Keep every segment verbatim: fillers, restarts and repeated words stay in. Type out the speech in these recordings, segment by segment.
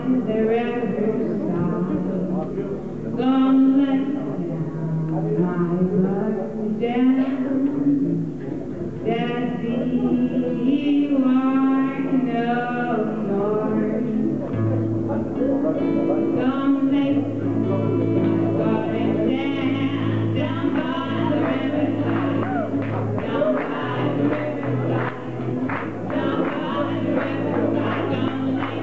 the riverside, gonna lay down my down that thee are no more. Gonna lay down, down by the riverside, down by the riverside, down by the riverside. Gonna lay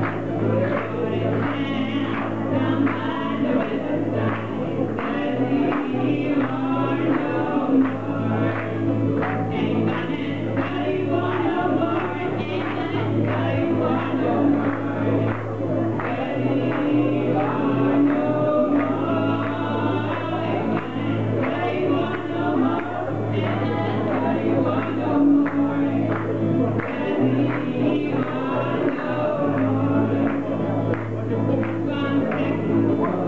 down by the riverside, that thee are no more. Ain't gonna tell you one no more. Ain't gonna tell you one no more. That thee are no more. Ain't gonna tell you one no more. Ain't gonna tell you one no more. That thee are no more. Gonna take you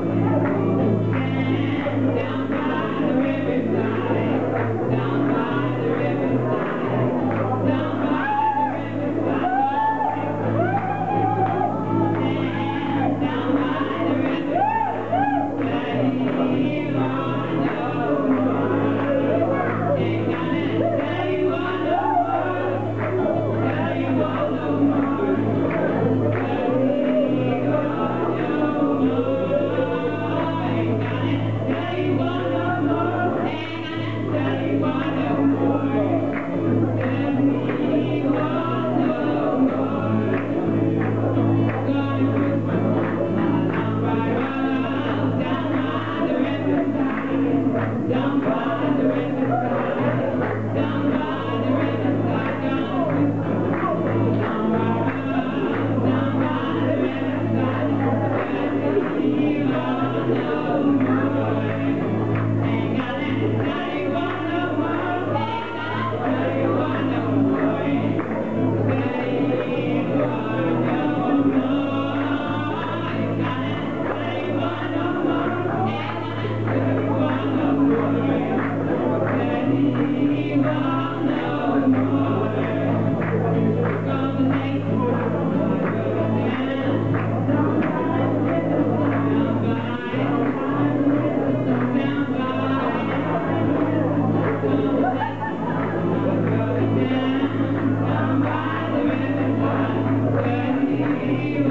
down by the riverside, down by the riverside, down by the riverside. Down by the riverside, that thee are no more. Ain't gonna tell you one no more, tell you one no more. That thee are no more. Ain't gonna tell you one no more, ain't gonna tell you one no more. That thee are no more. Gonna put my down right around, down by the riverside, down by the riverside, down by the riverside. Gonna put my down right around, down by the riverside, that thee are no more. Ain't gonna tell you one no more, ain't gonna tell you one no more. That thee are no more. Ain't gonna tell you one no more, ain't gonna tell you one no more. That thee are no more. Gonna lay down, down by, down by, gonna lay down, down by the riverside, that thee